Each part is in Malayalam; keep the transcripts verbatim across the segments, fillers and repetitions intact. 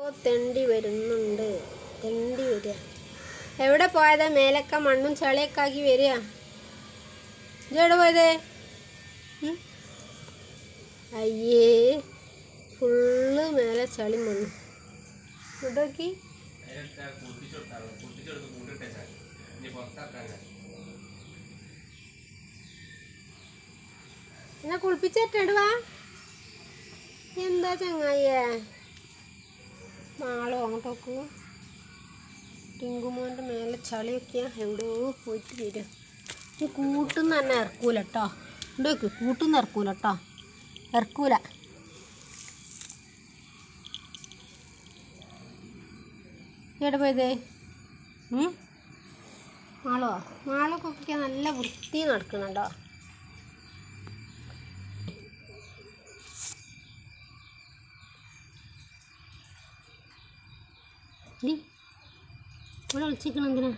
തെണ്ടി വരുന്നുണ്ട്. തെണ്ടി വരിക. എവിടെ പോയതാ? മേലൊക്കെ മണ്ണും ചളിയൊക്കെ ആക്കി വരിക. ഇതെവിടെ പോയതേ? അയ്യേ, ഫുള്ള് മേലെ ചളി മണ്ണും. ഇതൊക്കെ എന്നെ കുളിപ്പിച്ചിട്ടുവാ. എന്താ ചങ്ങായിയേ? നാളെ അങ്ങോട്ടോക്ക് ടിങ്കുമോൻ്റെ മേലെ ചളിയൊക്കെയാ എവിടെയോ പോയിട്ട് വരും. ഈ കൂട്ടുന്ന തന്നെ ഇറക്കൂല കേട്ടോ. ഉണ്ടോക്ക് കൂട്ടുന്ന ഇറക്കൂല കേട്ടോ. ഇറക്കൂല. എവിടെ പോയതേ? മാളോ മാളൊക്കെ നല്ല വൃത്തി നടക്കണുണ്ടോ? ഇവിടെ വിളിച്ചിരിക്കണം എന്തിനാ?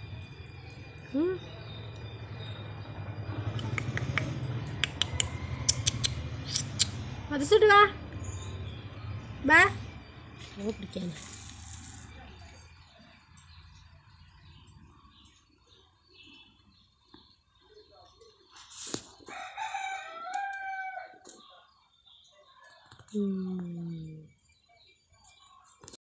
മതിച്ചിട്ട് വാ ബാ പിടിക്കാൻ. Hmm.